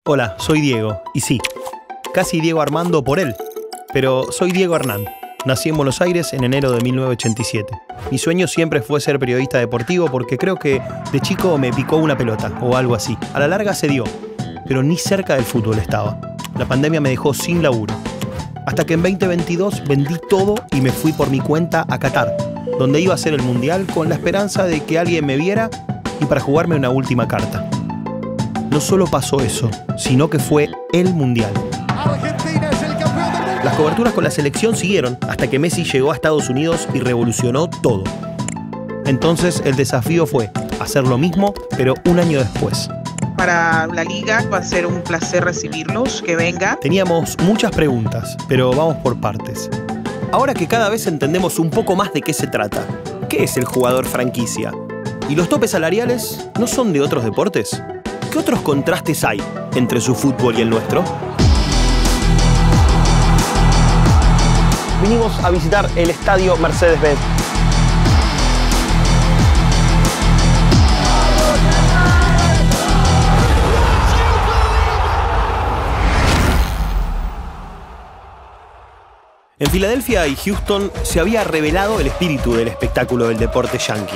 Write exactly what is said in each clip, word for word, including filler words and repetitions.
Hola, soy Diego, y sí, casi Diego Armando por él, pero soy Diego Hernán. Nací en Buenos Aires en enero de mil novecientos ochenta y siete. Mi sueño siempre fue ser periodista deportivo porque creo que de chico me picó una pelota o algo así. A la larga se dio, pero ni cerca del fútbol estaba. La pandemia me dejó sin laburo. Hasta que en veinte veintidós vendí todo y me fui por mi cuenta a Qatar, donde iba a hacer el Mundial con la esperanza de que alguien me viera y para jugarme una última carta. No solo pasó eso, sino que fue el Mundial. Argentina es el campeón del mundo. Las coberturas con la selección siguieron hasta que Messi llegó a Estados Unidos y revolucionó todo. Entonces el desafío fue hacer lo mismo, pero un año después. Para la liga va a ser un placer recibirlos, que venga. Teníamos muchas preguntas, pero vamos por partes. Ahora que cada vez entendemos un poco más de qué se trata, ¿qué es el jugador franquicia? ¿Y los topes salariales no son de otros deportes? ¿Qué otros contrastes hay entre su fútbol y el nuestro? Vinimos a visitar el estadio Mercedes-Benz. En Filadelfia y Houston se había revelado el espíritu del espectáculo del deporte yankee.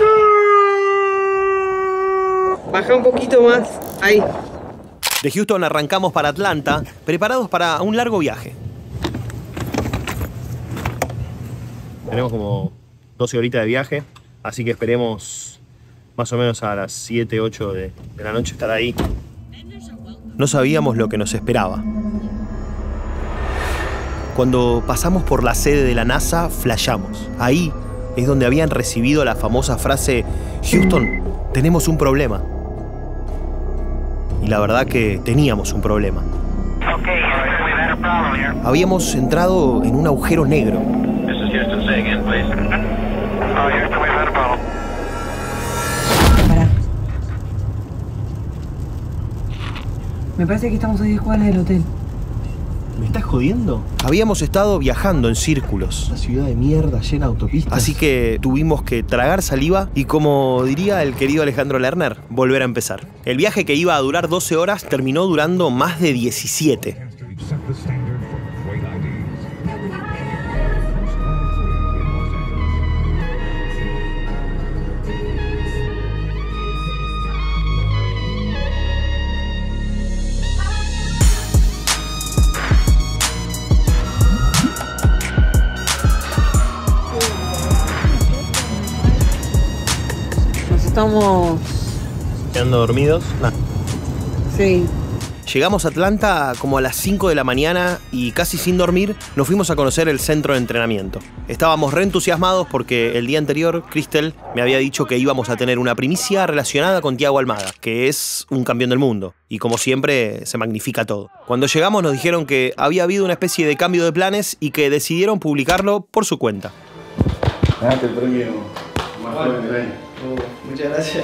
Baja un poquito más. Ahí. De Houston arrancamos para Atlanta, preparados para un largo viaje. Tenemos como doce horitas de viaje, así que esperemos más o menos a las siete, ocho de, de la noche estar ahí. No sabíamos lo que nos esperaba. Cuando pasamos por la sede de la NASA, flashamos. Ahí es donde habían recibido la famosa frase «Houston, tenemos un problema». Y la verdad que teníamos un problema. Habíamos entrado en un agujero negro. Pará. Me parece que estamos a diez cuadras del hotel. ¿Me estás jodiendo? Habíamos estado viajando en círculos. Una ciudad de mierda llena de autopistas. Así que tuvimos que tragar saliva y, como diría el querido Alejandro Lerner, volver a empezar. El viaje que iba a durar doce horas terminó durando más de diecisiete. Estamos... ¿Quedando dormidos? Nah. Sí. Llegamos a Atlanta como a las cinco de la mañana y casi sin dormir nos fuimos a conocer el centro de entrenamiento. Estábamos re entusiasmados porque el día anterior Crystal me había dicho que íbamos a tener una primicia relacionada con Thiago Almada, que es un campeón del mundo. Y como siempre, se magnifica todo. Cuando llegamos nos dijeron que había habido una especie de cambio de planes y que decidieron publicarlo por su cuenta. Date el premio más joven del año. Uh, muchas gracias.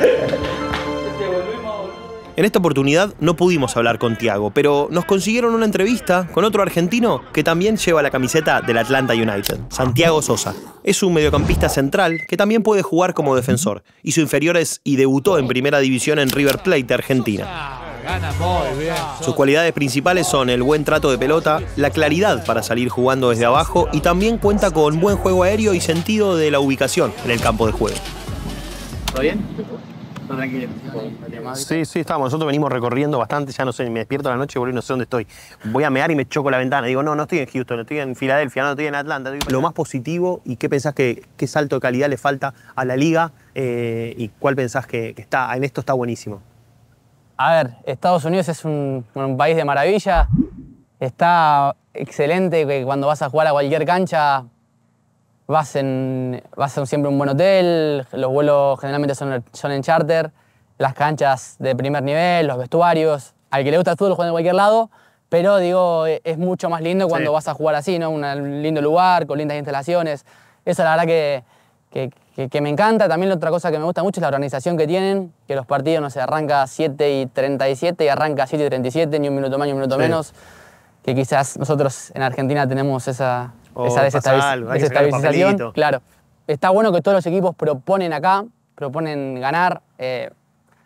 En esta oportunidad no pudimos hablar con Thiago, pero nos consiguieron una entrevista con otro argentino que también lleva la camiseta del Atlanta United, Santiago Sosa. Es un mediocampista central que también puede jugar como defensor. Hizo inferiores y debutó en primera división en River Plate de Argentina. Sus cualidades principales son el buen trato de pelota, la claridad para salir jugando desde abajo y también cuenta con buen juego aéreo y sentido de la ubicación en el campo de juego. ¿Todo bien? ¿Todo tranquilo? Sí, sí, estamos. Nosotros venimos recorriendo bastante, ya no sé, me despierto a la noche y no sé dónde estoy. Voy a mear y me choco la ventana. Digo, no, no estoy en Houston, estoy en Filadelfia, no estoy en Atlanta. Lo más positivo y qué pensás que qué salto de calidad le falta a la liga eh, y cuál pensás que, que está, en esto está buenísimo. A ver, Estados Unidos es un, un país de maravilla. Está excelente que cuando vas a jugar a cualquier cancha vas, en, vas a siempre un buen hotel, los vuelos generalmente son, son en charter, las canchas de primer nivel, los vestuarios. Al que le gusta el fútbol juega en cualquier lado, pero digo, es mucho más lindo cuando sí. vas a jugar así, ¿no? Un lindo lugar, con lindas instalaciones. Eso la verdad que, que, que, que me encanta. También otra cosa que me gusta mucho es la organización que tienen, que los partidos, no sé, arranca a siete y treinta y siete y arranca a siete y treinta y siete, ni un minuto más ni un minuto sí. menos, que quizás nosotros en Argentina tenemos esa, oh, esa desestabiz desestabilización. Claro. Está bueno que todos los equipos proponen acá, proponen ganar. Eh,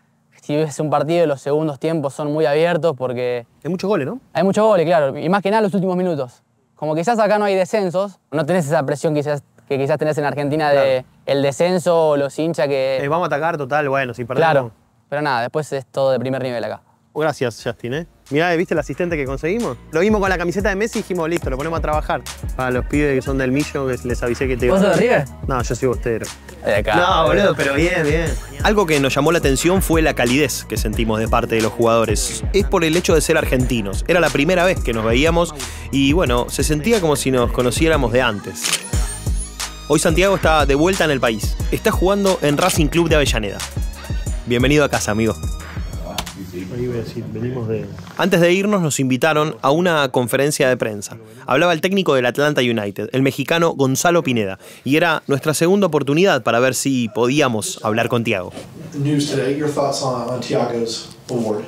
si ves un partido, los segundos tiempos son muy abiertos porque Hay muchos goles, ¿no? hay muchos goles, claro, y más que nada los últimos minutos. Como quizás acá no hay descensos, no tenés esa presión quizás, que quizás tenés en Argentina de el descenso o los hinchas que... Eh, vamos a atacar total, bueno, si perdemos. claro, pero nada, después es todo de primer nivel acá. Gracias, Justin, ¿eh? Mirá, ¿viste el asistente que conseguimos? Lo vimos con la camiseta de Messi y dijimos, listo, lo ponemos a trabajar. Para los pibes que son del Millo, que les avisé que te iba. ¿Vos sos de River? No, yo soy bostero. De acá. No, boludo, pero bien, bien. Algo que nos llamó la atención fue la calidez que sentimos de parte de los jugadores. Es por el hecho de ser argentinos. Era la primera vez que nos veíamos y, bueno, se sentía como si nos conociéramos de antes. Hoy Santiago está de vuelta en el país. Está jugando en Racing Club de Avellaneda. Bienvenido a casa, amigo. Ahí voy a decir, venimos de... Antes de irnos nos invitaron a una conferencia de prensa. Hablaba el técnico del Atlanta United, el mexicano Gonzalo Pineda, y era nuestra segunda oportunidad para ver si podíamos hablar con Thiago. News today. Your thoughts on, on Thiago's award?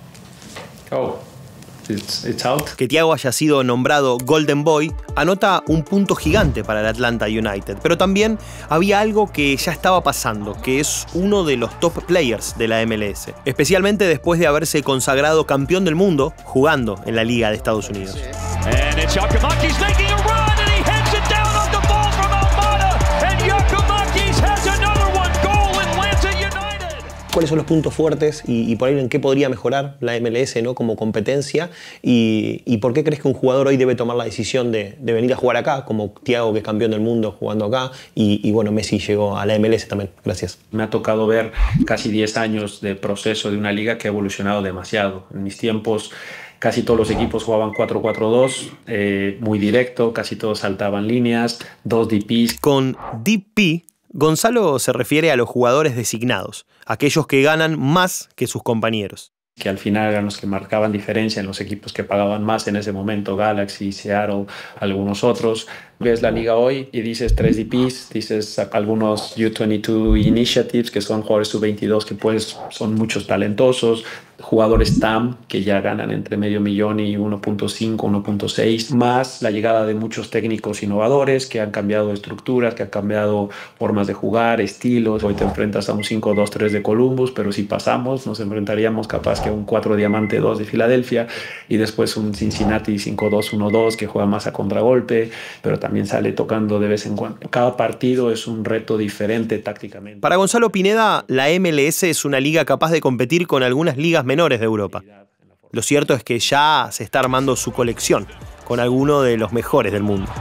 Oh, it's, it's out. Que Thiago haya sido nombrado Golden Boy anota un punto gigante para el Atlanta United, pero también había algo que ya estaba pasando, que es uno de los top players de la M L S, especialmente después de haberse consagrado campeón del mundo jugando en la Liga de Estados Unidos. And it's Giacomakis making a run and he heads it down on the ball from Almada and Giacomakis has another one, goal Atlanta United. ¿Cuáles son los puntos fuertes y, y por ahí en qué podría mejorar la M L S, ¿no? Como competencia? Y, ¿Y por qué crees que un jugador hoy debe tomar la decisión de, de venir a jugar acá, como Thiago, que es campeón del mundo jugando acá? Y, y bueno, Messi llegó a la M L S también. Gracias. Me ha tocado ver casi diez años de proceso de una liga que ha evolucionado demasiado. En mis tiempos casi todos los equipos jugaban cuatro cuatro dos, eh, muy directo, casi todos saltaban líneas, dos D Ps. Con D P, Gonzalo se refiere a los jugadores designados, aquellos que ganan más que sus compañeros. Que al final eran los que marcaban diferencia en los equipos que pagaban más en ese momento, Galaxy, Seattle, algunos otros. Ves la liga hoy y dices tres D Ps, dices algunos U veintidós Initiatives, que son jugadores sub veintidós que pues son muchos talentosos, jugadores T A M que ya ganan entre medio millón y uno punto cinco, uno punto seis, más la llegada de muchos técnicos innovadores que han cambiado estructuras, que han cambiado formas de jugar, estilos. Hoy te enfrentas a un cinco dos tres de Columbus, pero si pasamos nos enfrentaríamos capaz que a un cuatro diamante dos de Filadelfia y después un Cincinnati cinco dos uno dos que juega más a contragolpe, pero también sale tocando de vez en cuando. Cada partido es un reto diferente tácticamente. Para Gonzalo Pineda, la M L S es una liga capaz de competir con algunas ligas menores de Europa. Lo cierto es que ya se está armando su colección con alguno de los mejores del mundo.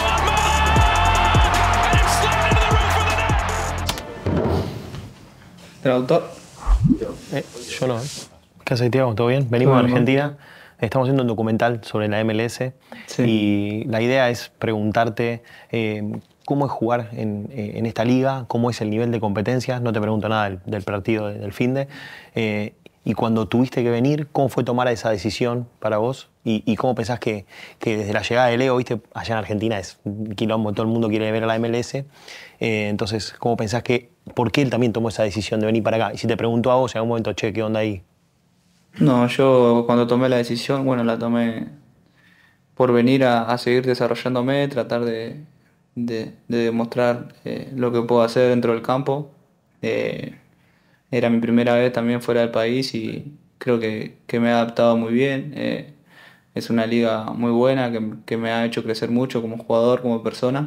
¿Traductor? Eh, yo no. ¿eh? ¿Qué haces, Thiago? ¿Todo bien? Venimos de Argentina. Estamos haciendo un documental sobre la M L S. Sí. Y la idea es preguntarte eh, cómo es jugar en, en esta liga, cómo es el nivel de competencia. No te pregunto nada del, del partido del finde. Eh, y cuando tuviste que venir, ¿cómo fue tomar esa decisión para vos? ¿Y, y cómo pensás que, que desde la llegada de Leo, viste, allá en Argentina es un quilombo, todo el mundo quiere ver a la M L S? Eh, entonces, ¿cómo pensás que, por qué él también tomó esa decisión de venir para acá? Y si te preguntó a vos en algún momento, che, ¿qué onda ahí? No, yo cuando tomé la decisión, bueno, la tomé por venir a, a seguir desarrollándome, tratar de, de, de demostrar eh, lo que puedo hacer dentro del campo. Eh, era mi primera vez también fuera del país y creo que, que me he adaptado muy bien. Eh, es una liga muy buena que, que me ha hecho crecer mucho como jugador, como persona.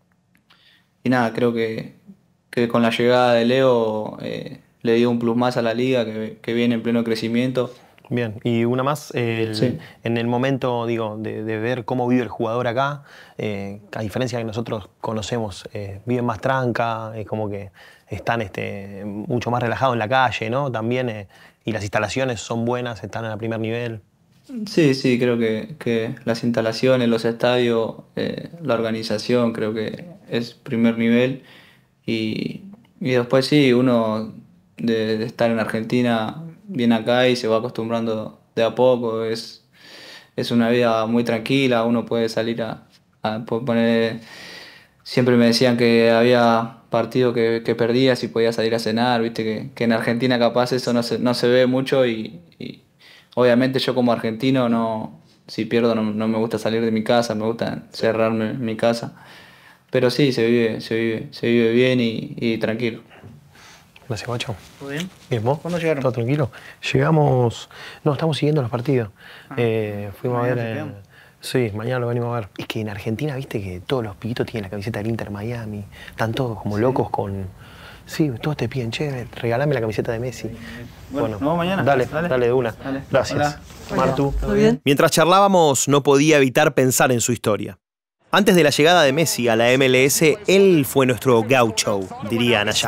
Y nada, creo que, que con la llegada de Leo eh, le dio un plus más a la liga que, que viene en pleno crecimiento. Bien, y una más, el, sí. en el momento digo, de, de ver cómo vive el jugador acá, eh, a diferencia de que nosotros conocemos, eh, viven más tranca, es como que están este, mucho más relajados en la calle, ¿no? También, eh, y las instalaciones son buenas, están a primer nivel. Sí, sí, creo que, que las instalaciones, los estadios, eh, la organización, creo que es primer nivel. Y, y después sí, uno de, de estar en Argentina viene acá y se va acostumbrando de a poco. Es, es una vida muy tranquila, uno puede salir a, a poner... Siempre me decían que había partidos que, que perdías y podías salir a cenar, viste que, que en Argentina capaz eso no se, no se ve mucho y, y obviamente yo como argentino no, si pierdo no, no me gusta salir de mi casa, me gusta cerrarme en mi casa. Pero sí, se vive, se vive, se vive bien y, y tranquilo. Gracias, guacho. ¿Todo bien? Bien, ¿vos? ¿Cuándo llegaron? ¿Todo tranquilo? Llegamos... No, estamos siguiendo los partidos. Ah, eh, fuimos a ver... Eh, sí, mañana lo venimos a ver. Es que en Argentina, viste que todos los pibitos tienen la camiseta del Inter Miami. Están todos como sí. locos con... Sí, todos te piden, che, regalame la camiseta de Messi. Bueno, ¿nos vemos mañana? Dale, dale, dale de una. Dale. Gracias. Hola. Martu. ¿Todo bien? Mientras charlábamos, no podía evitar pensar en su historia. Antes de la llegada de Messi a la M L S, él fue nuestro gaucho, dirían allá.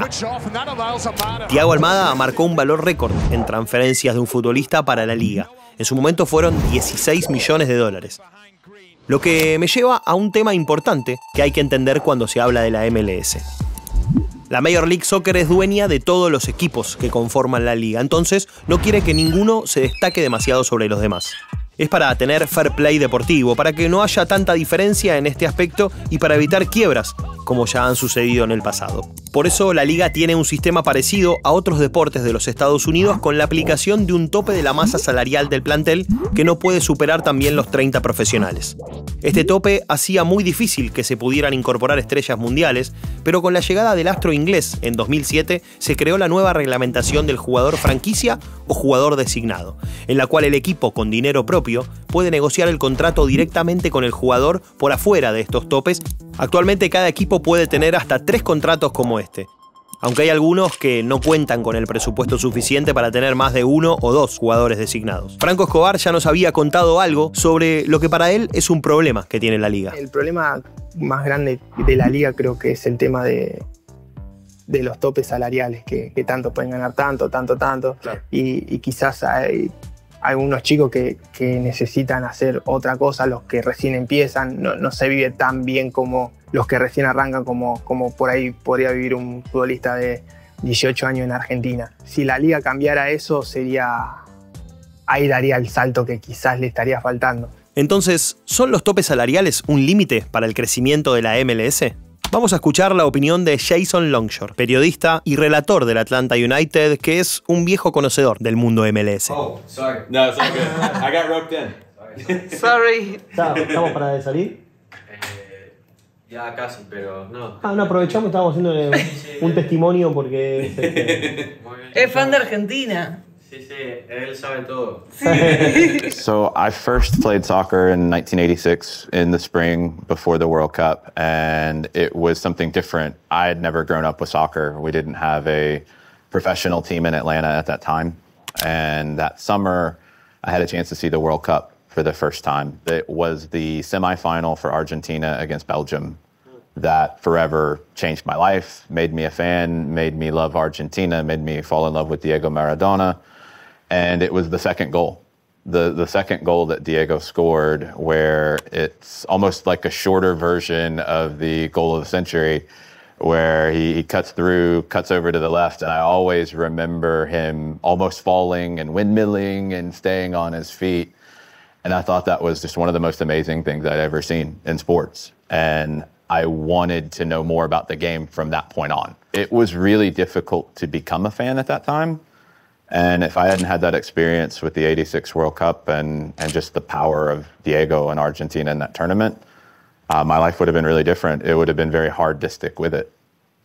Thiago Almada marcó un valor récord en transferencias de un futbolista para la liga. En su momento fueron dieciséis millones de dólares. Lo que me lleva a un tema importante que hay que entender cuando se habla de la M L S. La Major League Soccer es dueña de todos los equipos que conforman la liga, entonces no quiere que ninguno se destaque demasiado sobre los demás. Es para tener fair play deportivo, para que no haya tanta diferencia en este aspecto y para evitar quiebras, como ya han sucedido en el pasado. Por eso la liga tiene un sistema parecido a otros deportes de los Estados Unidos con la aplicación de un tope de la masa salarial del plantel que no puede superar también los treinta profesionales. Este tope hacía muy difícil que se pudieran incorporar estrellas mundiales, pero con la llegada del astro inglés en dos mil siete se creó la nueva reglamentación del jugador franquicia o jugador designado, en la cual el equipo con dinero propio puede negociar el contrato directamente con el jugador por afuera de estos topes. Actualmente cada equipo puede tener hasta tres contratos como este, aunque hay algunos que no cuentan con el presupuesto suficiente para tener más de uno o dos jugadores designados. Franco Escobar ya nos había contado algo sobre lo que para él es un problema que tiene la liga. El problema más grande de la liga creo que es el tema de, de los topes salariales, que, que tanto pueden ganar tanto, tanto, tanto, claro. y, y quizás hay algunos chicos que, que necesitan hacer otra cosa, los que recién empiezan, no, no se vive tan bien como los que recién arrancan, como, como por ahí podría vivir un futbolista de dieciocho años en Argentina. Si la liga cambiara eso, sería ahí daría el salto que quizás le estaría faltando. Entonces, ¿son los topes salariales un límite para el crecimiento de la M L S? Vamos a escuchar la opinión de Jason Longshore, periodista y relator del Atlanta United, que es un viejo conocedor del mundo M L S. Oh, sorry. No, it's all good. I got roped in. Sorry. ¿Estamos para salir? Eh, ya casi, pero no. Ah, no, aprovechamos, estábamos haciendo un testimonio porque... Es, este... es fan de Argentina. Sí, sí, él sabe todo. So I first played soccer in nineteen eighty-six in the spring before the World Cup, and it was something different. I had never grown up with soccer. We didn't have a professional team in Atlanta at that time. And that summer, I had a chance to see the World Cup for the first time. It was the semifinal for Argentina against Belgium that forever changed my life, made me a fan, made me love Argentina, made me fall in love with Diego Maradona. And it was the second goal, the, the second goal that Diego scored, where it's almost like a shorter version of the goal of the century, where he, he cuts through, cuts over to the left, and I always remember him almost falling and windmilling and staying on his feet. And I thought that was just one of the most amazing things I'd ever seen in sports. And I wanted to know more about the game from that point on. It was really difficult to become a fan at that time. And if I hadn't had that experience with the eighty-six World Cup and, and just the power of Diego and Argentina in that tournament, uh, my life would have been really different. It would have been very hard to stick with it.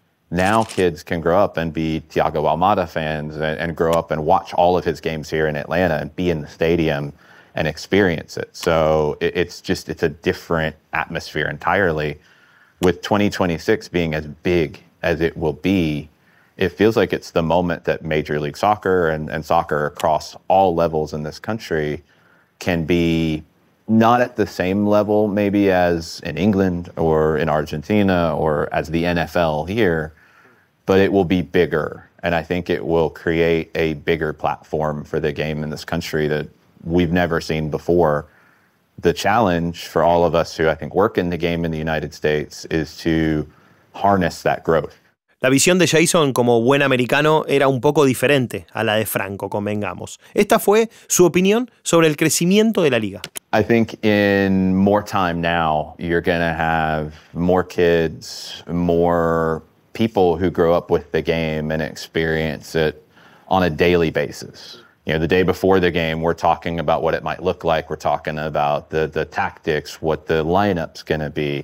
Now kids can grow up and be Thiago Almada fans and, and grow up and watch all of his games here in Atlanta and be in the stadium and experience it. So it, it's just, it's a different atmosphere entirely. With twenty twenty-six being as big as it will be, it feels like it's the moment that Major League Soccer and, and soccer across all levels in this country can be not at the same level maybe as in England or in Argentina or as the N F L here, but it will be bigger. And I think it will create a bigger platform for the game in this country that we've never seen before. The challenge for all of us who I think work in the game in the United States is to harness that growth. La visión de Jason como buen americano era un poco diferente a la de Franco, convengamos. Esta fue su opinión sobre el crecimiento de la liga. I think in more time now, you're going to have more kids, more people who grow up with the game and experience it on a daily basis. You know, the day before the game, we're talking about what it might look like. We're talking about the, the tactics, what the lineup's going to be.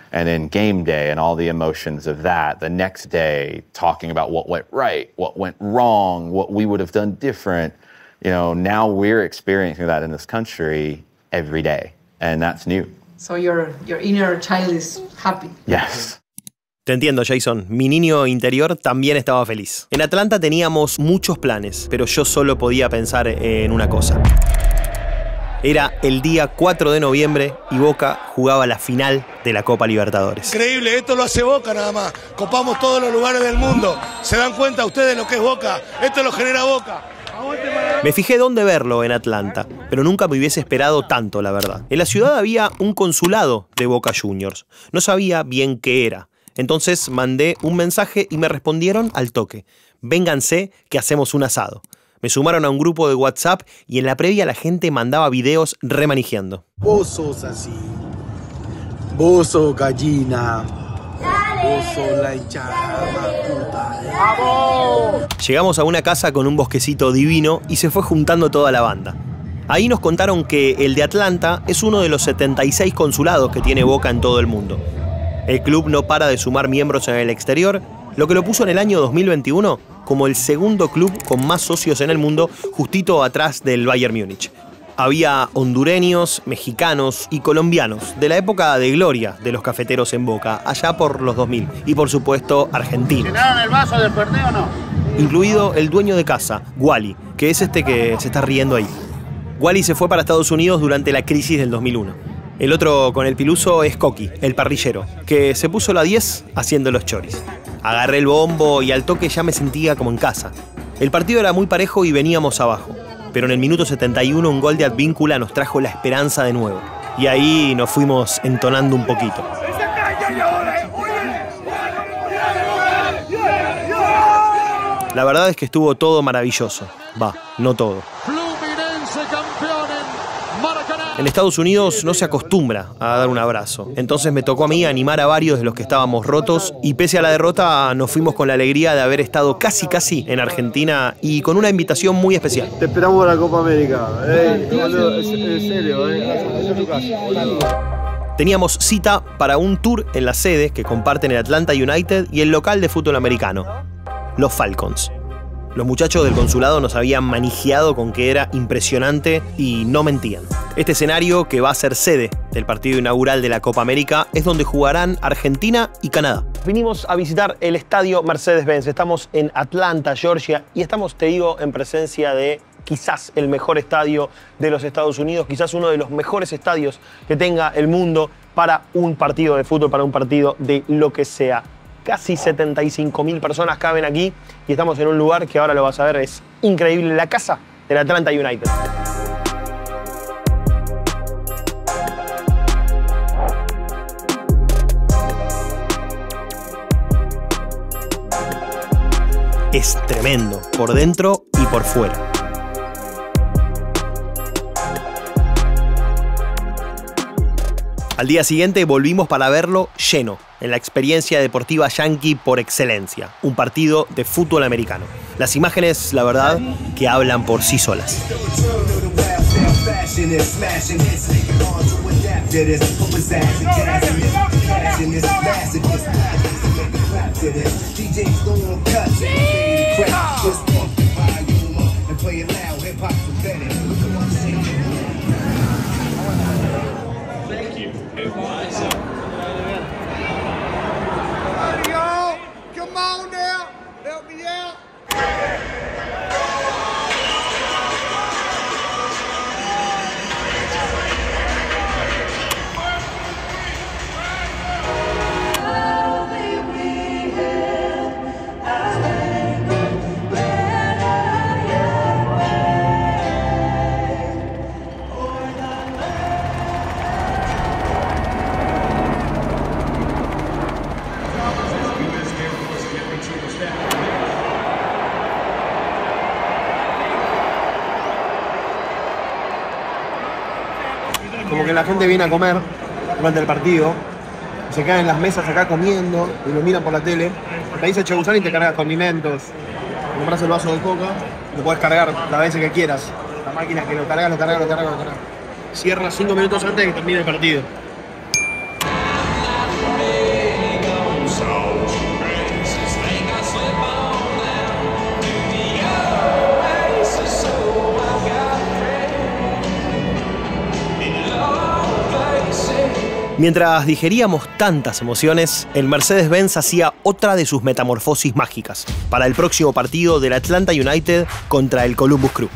And then game day and all the emotions of that. The next day, talking about what went right, what went wrong, what we would have done different. You know, now we're experiencing that in this country every day, and that's new. So your, your inner child is happy. Yes. Te entiendo, Jason. Mi niño interior también estaba feliz. En Atlanta teníamos muchos planes, pero yo solo podía pensar en una cosa. Era el día cuatro de noviembre y Boca jugaba la final de la Copa Libertadores. Increíble, esto lo hace Boca nada más. Copamos todos los lugares del mundo. ¿Se dan cuenta ustedes lo que es Boca? Esto lo genera Boca. Me fijé dónde verlo en Atlanta, pero nunca me hubiese esperado tanto, la verdad. En la ciudad había un consulado de Boca Juniors. No sabía bien qué era. Entonces mandé un mensaje y me respondieron al toque. Vénganse que hacemos un asado. Me sumaron a un grupo de WhatsApp y en la previa la gente mandaba videos remanijeando. Vos sos así. Vos sos gallina. Vos sos la hinchada puta. ¡Vamos! Llegamos a una casa con un bosquecito divino y se fue juntando toda la banda. Ahí nos contaron que el de Atlanta es uno de los setenta y seis consulados que tiene Boca en todo el mundo. El club no para de sumar miembros en el exterior, lo que lo puso en el año dos mil veintiuno como el segundo club con más socios en el mundo, justito atrás del Bayern Múnich. Había hondureños, mexicanos y colombianos de la época de gloria de los cafeteros en Boca, allá por los dos mil, y por supuesto argentinos. ¿Llenaron el vaso del Fernet o no? Incluido el dueño de casa, Wally, que es este que se está riendo ahí. Wally se fue para Estados Unidos durante la crisis del dos mil uno. El otro con el piluso es Coqui, el parrillero, que se puso la diez haciendo los choris. Agarré el bombo y al toque ya me sentía como en casa. El partido era muy parejo y veníamos abajo. Pero en el minuto setenta y uno un gol de Advíncula nos trajo la esperanza de nuevo. Y ahí nos fuimos entonando un poquito. La verdad es que estuvo todo maravilloso. Va, no todo. En Estados Unidos no se acostumbra a dar un abrazo. Entonces me tocó a mí animar a varios de los que estábamos rotos y pese a la derrota nos fuimos con la alegría de haber estado casi casi en Argentina y con una invitación muy especial. Te esperamos a la Copa América. Ey, boludo, es, en serio, eh. Es tu casa. Teníamos cita para un tour en la sede que comparten el Atlanta United y el local de fútbol americano, los Falcons. Los muchachos del consulado nos habían manijeado con que era impresionante y no mentían. Este escenario, que va a ser sede del partido inaugural de la Copa América, es donde jugarán Argentina y Canadá. Vinimos a visitar el estadio Mercedes-Benz. Estamos en Atlanta, Georgia, y estamos, te digo, en presencia de quizás el mejor estadio de los Estados Unidos, quizás uno de los mejores estadios que tenga el mundo para un partido de fútbol, para un partido de lo que sea. Casi setenta y cinco mil personas caben aquí y estamos en un lugar que ahora lo vas a ver, es increíble, la casa del Atlanta United. Es tremendo, por dentro y por fuera. Al día siguiente volvimos para verlo lleno, en la experiencia deportiva yankee por excelencia, un partido de fútbol americano. Las imágenes, la verdad, que hablan por sí solas. Como que la gente viene a comer durante el partido, se quedan en las mesas acá comiendo y lo miran por la tele. Te dice Chebusán y te cargas condimentos, compras el vaso de coca, lo puedes cargar las veces que quieras. La máquina que lo cargas, lo cargas, lo cargas, lo cargas. Cierra cinco minutos antes de que termine el partido. Mientras digeríamos tantas emociones, el Mercedes-Benz hacía otra de sus metamorfosis mágicas para el próximo partido del Atlanta United contra el Columbus Crew.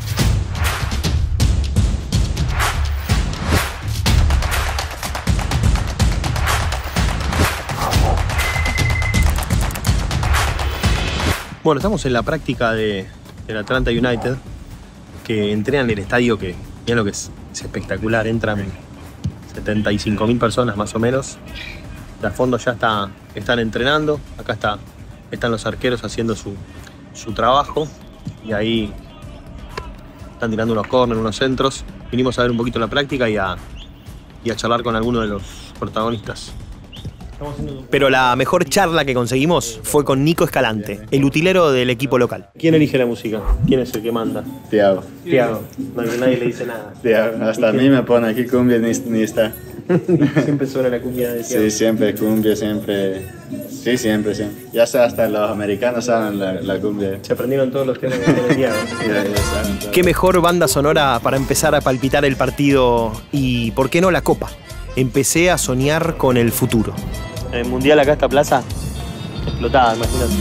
Bueno, estamos en la práctica de, del Atlanta United, que entrenan en el estadio que, miren lo que es, es espectacular, entran setenta y cinco mil personas más o menos. De fondo ya está, están entrenando, acá está, están los arqueros haciendo su, su trabajo y ahí están tirando unos corners, unos centros. Vinimos a ver un poquito la práctica y a, y a charlar con algunos de los protagonistas. Pero la mejor charla que conseguimos fue con Nico Escalante, el utilero del equipo local. ¿Quién elige la música? ¿Quién es el que manda? Tiago. Tiago. Nadie, nadie le dice nada. Tiago. Hasta a mí me pone aquí cumbia ni, ni está. Siempre suena la cumbia de Tiago. Sí, siempre cumbia, siempre. Sí, siempre, siempre. Ya sé, hasta los americanos saben la, la cumbia. Se aprendieron todos los temas de Tiago. Ya, ya saben todo. ¿Qué mejor banda sonora para empezar a palpitar el partido y, por qué no, la copa? Empecé a soñar con el futuro. En el Mundial acá esta plaza explotada, imagínate.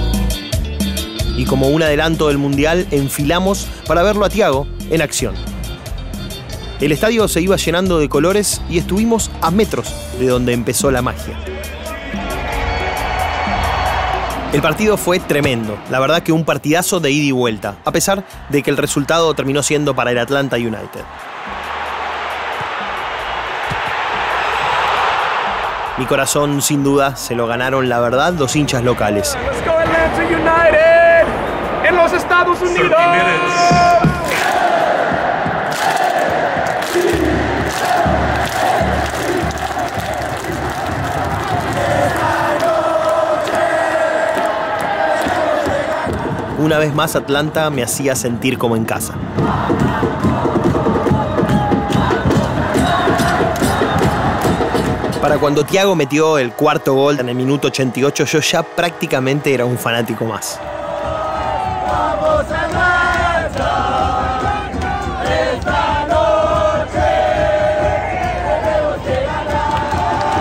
Y como un adelanto del Mundial, enfilamos para verlo a Tiago en acción. El estadio se iba llenando de colores y estuvimos a metros de donde empezó la magia. El partido fue tremendo, la verdad que un partidazo de ida y vuelta, a pesar de que el resultado terminó siendo para el Atlanta United. Mi corazón, sin duda, se lo ganaron, la verdad, los hinchas locales. Let's go Atlanta United en los Estados Unidos. Una vez más, Atlanta me hacía sentir como en casa. Para cuando Tiago metió el cuarto gol en el minuto ochenta y ocho, yo ya prácticamente era un fanático más. ¡Vamos Atlanta! ¡Esta noche tenemos que ganar!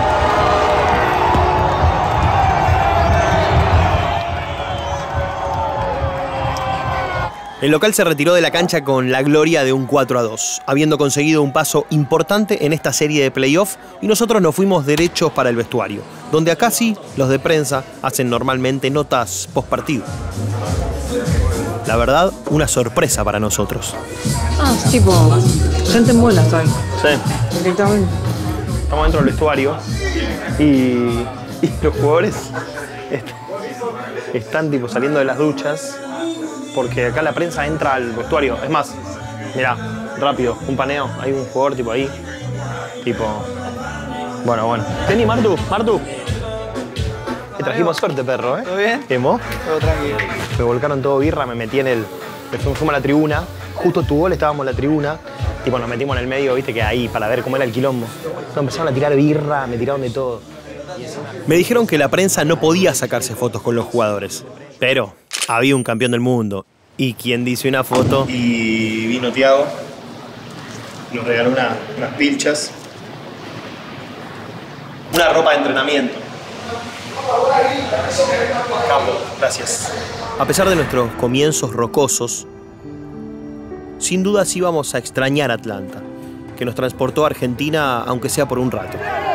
El local se retiró de la cancha con la gloria de un cuatro a dos, habiendo conseguido un paso importante en esta serie de playoff, y nosotros nos fuimos derechos para el vestuario, donde acá sí los de prensa hacen normalmente notas post partido. La verdad, una sorpresa para nosotros. Ah, es tipo gente en bola, ¿sabes? Sí. Directamente. Estamos dentro del vestuario y, y los jugadores est están tipo saliendo de las duchas, porque acá la prensa entra al vestuario. Es más, mirá, rápido, un paneo. Hay un jugador tipo ahí. Tipo. Bueno, bueno. Vení, Martu, Martu. Te trajimos suerte, perro, ¿eh? ¿Todo bien? ¿Qué, vos? Todo tranquilo. Me volcaron todo birra, me metí en el. Me fuimos a la tribuna. Justo tu gol estábamos en la tribuna. Tipo, nos metimos en el medio, viste, que ahí, para ver cómo era el quilombo. Nos empezaron a tirar birra, me tiraron de todo. Me dijeron que la prensa no podía sacarse fotos con los jugadores. Pero había un campeón del mundo. Y quien dice una foto. Y vino Tiago. Nos regaló una, unas pilchas. Una ropa de entrenamiento. Capo, gracias. A pesar de nuestros comienzos rocosos, sin duda sí íbamos a extrañar Atlanta, que nos transportó a Argentina, aunque sea por un rato.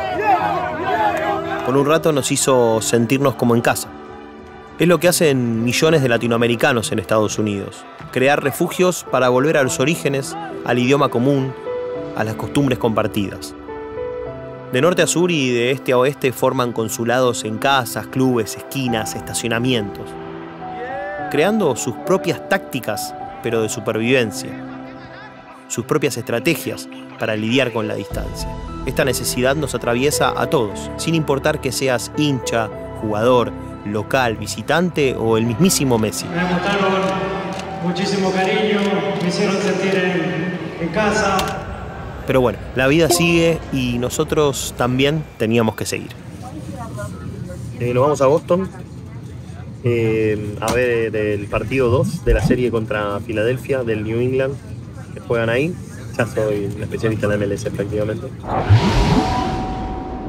Por un rato nos hizo sentirnos como en casa. Es lo que hacen millones de latinoamericanos en Estados Unidos. Crear refugios para volver a los orígenes, al idioma común, a las costumbres compartidas. De norte a sur y de este a oeste forman consulados en casas, clubes, esquinas, estacionamientos. Creando sus propias tácticas, pero de supervivencia. Sus propias estrategias para lidiar con la distancia. Esta necesidad nos atraviesa a todos, sin importar que seas hincha, jugador, local, visitante o el mismísimo Messi. Me mostraron muchísimo cariño, me hicieron sentir en, en casa. Pero bueno, la vida sigue y nosotros también teníamos que seguir. Eh, nos vamos a Boston eh, a ver el partido dos de la serie contra Filadelfia del New England, que juegan ahí. Ya soy un especialista en la M L S prácticamente.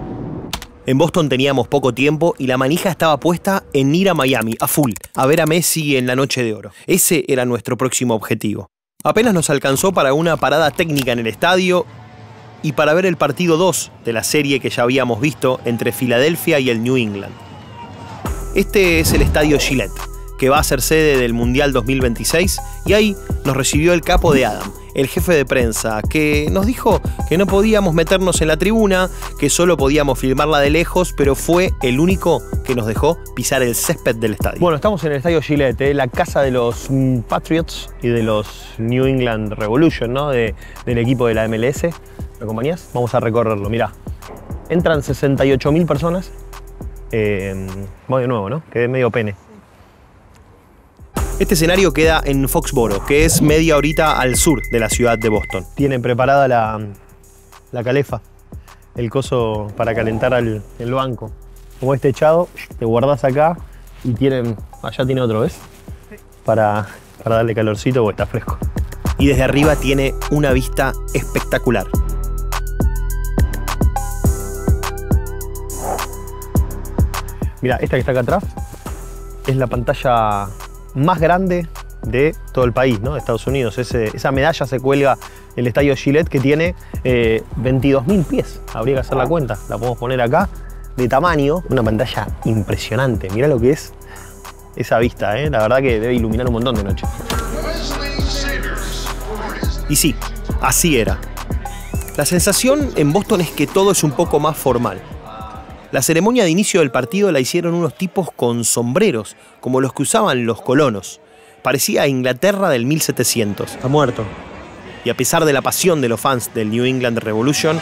En Boston teníamos poco tiempo y la manija estaba puesta en ir a Miami, a full, a ver a Messi en la Noche de Oro. Ese era nuestro próximo objetivo. Apenas nos alcanzó para una parada técnica en el estadio y para ver el partido dos de la serie que ya habíamos visto entre Filadelfia y el New England. Este es el estadio Gillette, que va a ser sede del Mundial dos mil veintiséis, y ahí nos recibió el capo de Adam, el jefe de prensa, que nos dijo que no podíamos meternos en la tribuna, que solo podíamos filmarla de lejos, pero fue el único que nos dejó pisar el césped del estadio. Bueno, estamos en el estadio Gillette, ¿eh? La casa de los mm, Patriots y de los New England Revolution, ¿no? De, del equipo de la M L S. ¿Me acompañás? Vamos a recorrerlo, mirá. Entran sesenta y ocho mil personas. Eh, voy de nuevo, ¿no? Quedé medio pene. Este escenario queda en Foxboro, que es media horita al sur de la ciudad de Boston. Tienen preparada la, la calefa, el coso para calentar el, el banco. Como este echado, te guardás acá y tienen, allá tiene otro, ¿ves? Para, para darle calorcito porque está fresco. Y desde arriba tiene una vista espectacular. Mira, esta que está acá atrás es la pantalla más grande de todo el país, ¿no? De Estados Unidos. Ese, esa medalla se cuelga en el estadio Gillette, que tiene eh, veintidós mil pies. Habría que hacer la cuenta. La podemos poner acá, de tamaño. Una pantalla impresionante. Mirá lo que es esa vista, ¿eh? La verdad que debe iluminar un montón de noche. Y sí, así era. La sensación en Boston es que todo es un poco más formal. La ceremonia de inicio del partido la hicieron unos tipos con sombreros, como los que usaban los colonos. Parecía a Inglaterra del mil setecientos. Ha muerto. Y a pesar de la pasión de los fans del New England Revolution,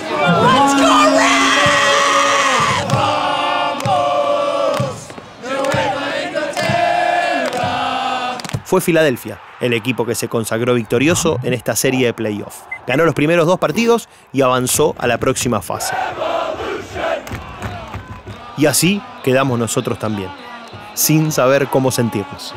fue Filadelfia el equipo que se consagró victorioso en esta serie de playoff. Ganó los primeros dos partidos y avanzó a la próxima fase. Y así quedamos nosotros también, sin saber cómo sentirnos.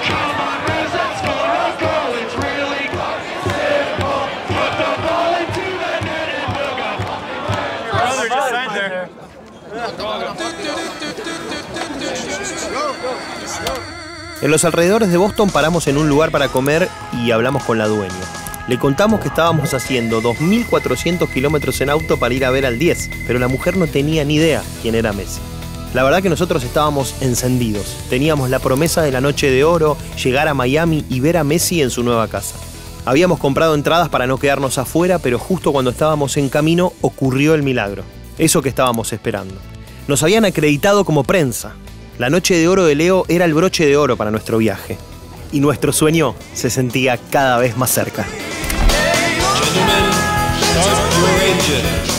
En los alrededores de Boston paramos en un lugar para comer y hablamos con la dueña. Le contamos que estábamos haciendo dos mil cuatrocientos kilómetros en auto para ir a ver al diez, pero la mujer no tenía ni idea quién era Messi. La verdad que nosotros estábamos encendidos. Teníamos la promesa de la Noche de Oro, llegar a Miami y ver a Messi en su nueva casa. Habíamos comprado entradas para no quedarnos afuera, pero justo cuando estábamos en camino ocurrió el milagro. Eso que estábamos esperando. Nos habían acreditado como prensa. La Noche de Oro de Leo era el broche de oro para nuestro viaje. Y nuestro sueño se sentía cada vez más cerca. Gentlemen, start your engine.